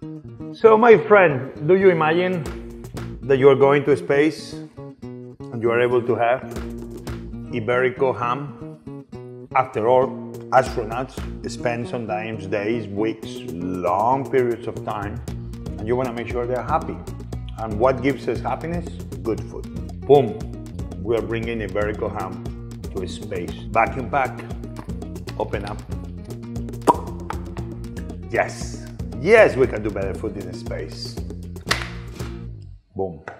So my friend, do you imagine that you are going to space and you are able to have Iberico ham? After all, astronauts spend sometimes days, weeks, long periods of time, and you want to make sure they're happy. And what gives us happiness? Good food. Boom, we are bringing Iberico ham to space. Vacuum pack, open up. Yes, yes, we can do better food in space. Boom.